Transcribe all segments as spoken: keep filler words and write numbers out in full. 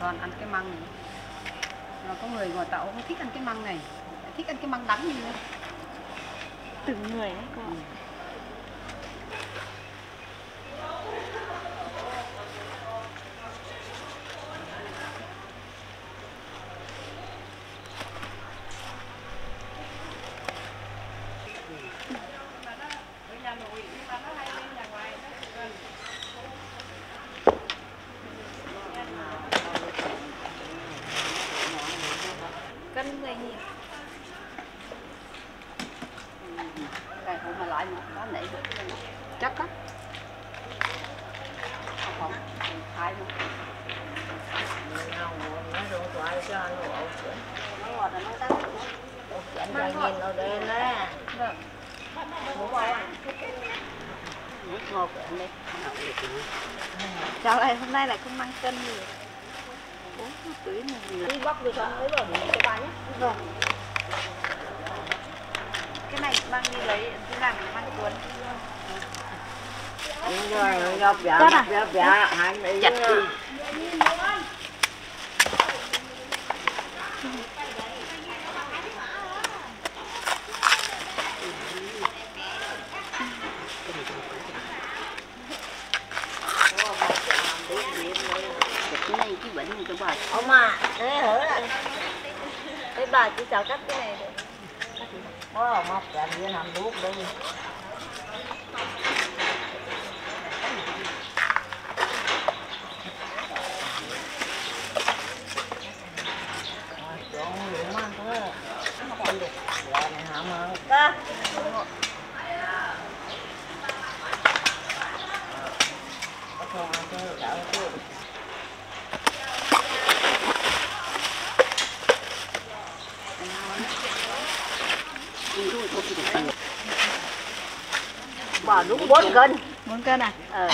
Soan ăn cái măng này. Mà có người ngoài tàu không thích ăn cái măng này, thích ăn cái măng đắng như thế. Từng người ấy cô. Ừ. Cân mười nghìn. Đây không mà lại một đó nãy chắc đó. Không không, hai luôn. Nó ngọt là nó đắng. Anh ra nhìn nó đen á. Vâng. Ngủ bao à? Ngủ ngọt của anh đây. Cháu này hôm nay lại không mang cân gì. Bốn túi này. Đi bóc được không? Lấy vào để cho bà nhé. Vâng. Cái này mang đi lấy, đi làm mang cuốn. Đúng rồi, gặp dạ, gặp dạ, hàng đi chặt đi. Cái này cái bệnh này cho bà. Ông à, để hở lại. Thế bà chỉ chào cắt cái này được. Có mọc ra đi làm đuốc đi. Chọn lượng ăn thôi. Nó còn được. Dạ này hả mà. Đó. Có con ăn thôi, đảo thôi. Bà đúng bốn cân. Bốn cân à? Ờ.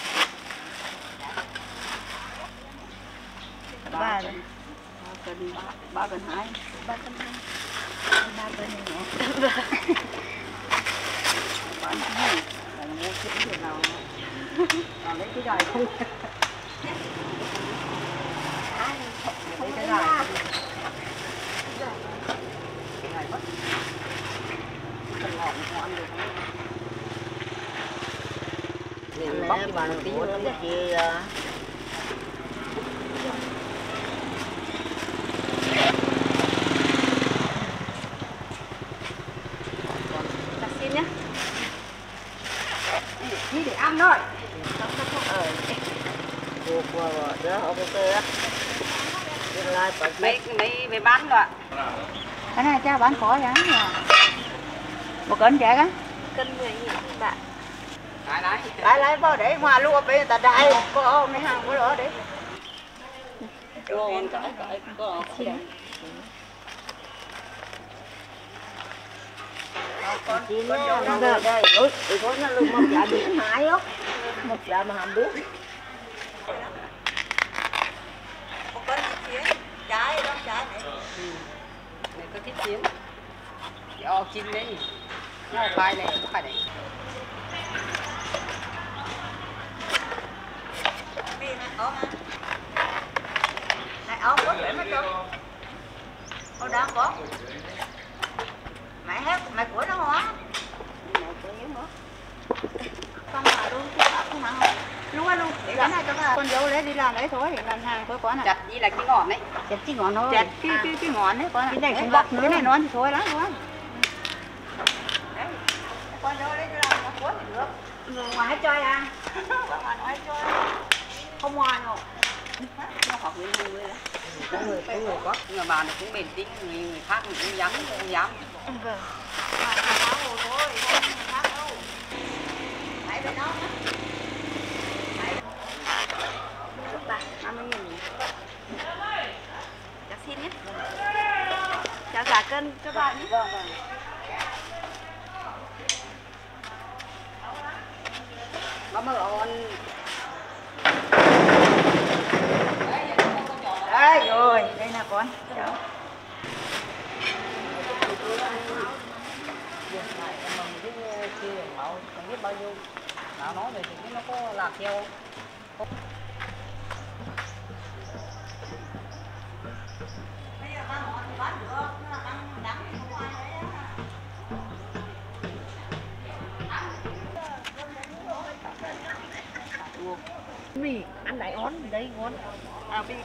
Ba cân. Cân ba, ba cân hai. ba cân hai. Ba cân này nhé. Bán cái gì? Là mua cái gì nào? Nào lấy cái dài không? Lấy cái dài. Cái dài mất. Phần ngọt không ăn được. Mình bóc bà nó tí nữa cái gì à? Đặt xin nhé. Đi để ăn thôi. Ờ. Buộc vào đó ok á. Mấy mấy về bán rồi ạ. Cái này cha bán khó giá nhỉ? Một cân chả á? Cân mười nghìn bạn. Lại lại. Lại lại vào để ngoài luôn bây giờ ta đại có mấy hàng của đó đấy. Cho con cái cái có Con chín á, nó về đây. Ôi, thì có nó luôn một dạ bị hại á. Một dạ mà hàm đuốc. Một cân chín trái đó trái này. này có thiết chiến. Cho chín đấy. Nó khoai này, khoai này. Ốm hả? Này ốm có phải mấy con? Con đang có. Mẹ hết, mẹ của nó hóa. Mẹ của nhớ nữa. Con mà luôn, không mà không. Luôn luôn, để cái này cho con dâu lấy đi làm lấy thôi, làm hàng thôi con này. Chặt đi là cái ngọn đấy. Chặt cái ngọn thôi. Chặt cái cái cái ngọn đấy con. Cái này không bọc nữa. Cái này non thì thôi lắm luôn. Đấy. Con dâu lấy đi làm nó cuốn thì được. Người ngoài hết chơi à? Ngoài nó hết chơi. Không ngoài đâu. Nó học với người đấy. Có người có người có, nhưng mà bà này cũng bền tính, người người khác mình cũng dám không dám. Vâng. Mà tháo hồ thôi, không người khác đâu. Hãy bên đó. Giúp bà, năm mươi nghìn. Cháu xin nhé. Cháu giả cân cho bà nhé. Vâng vâng. Bà mở on. Đây rồi, đây là con. Cháu. Không biết bao nhiêu. Nào nói về thì nó có lạc theo không? mì ăn đại ón đấy ngon. À vì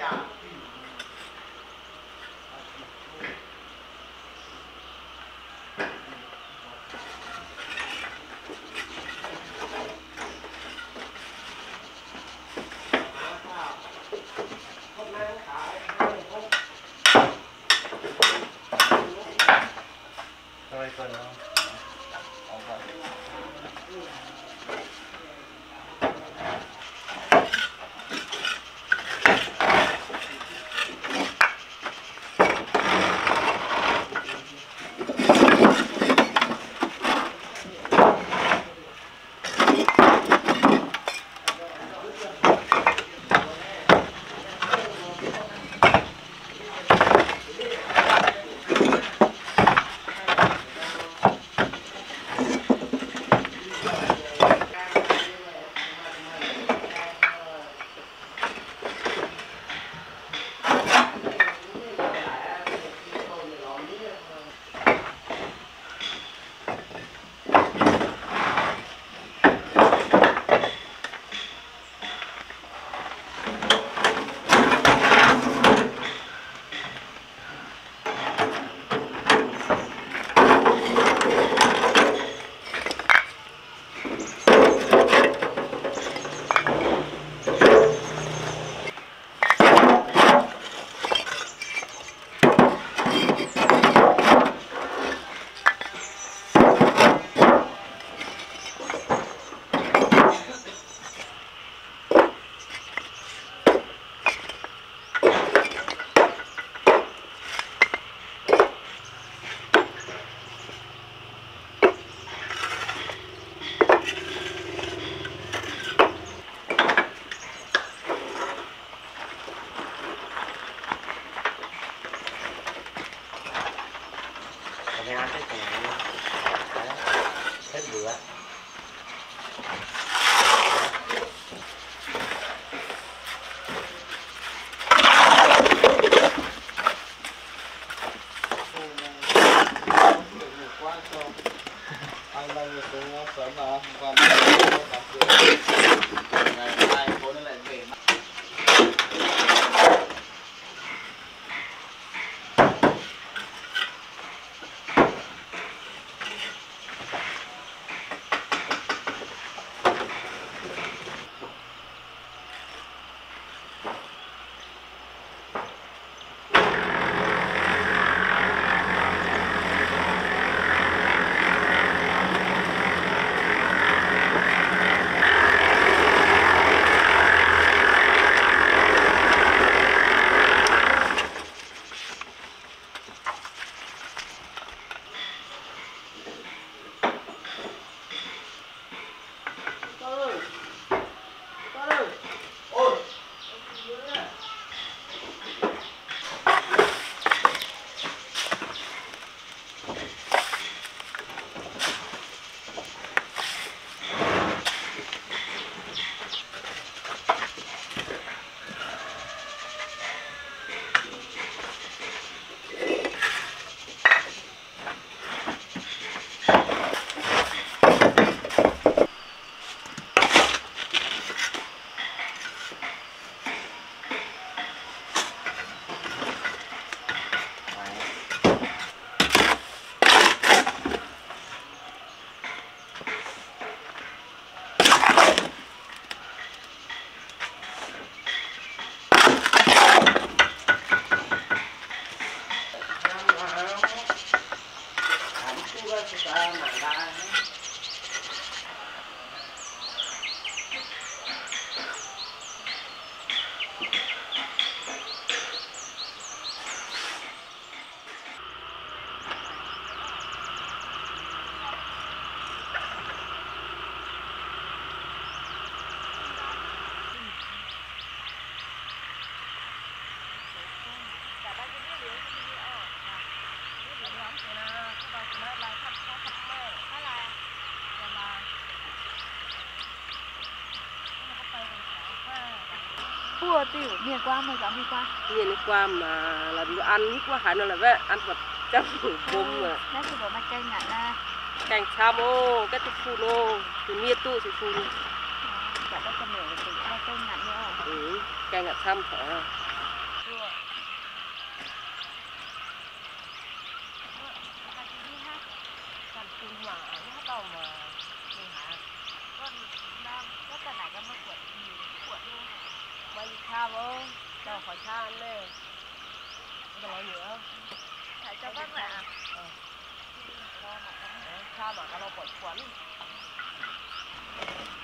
Cua tiểu miền qua mà dám đi qua. Miền đi qua mà là đi ăn ít quá hẳn là vậy ăn vật trong bùm mà. Nó chỉ có mặt canh ngạn là Canh cham ô, cái tụi phun ô, tụi mía tu tụi phun. cả các con miệng thì mặt canh ngạn nữa. Ừ, canh ngạn cham phải. cha vô cho khỏi cha ăn đi cho nó nhựa Thầy cho bác mẹ cha mà cái nó quẩn quẩn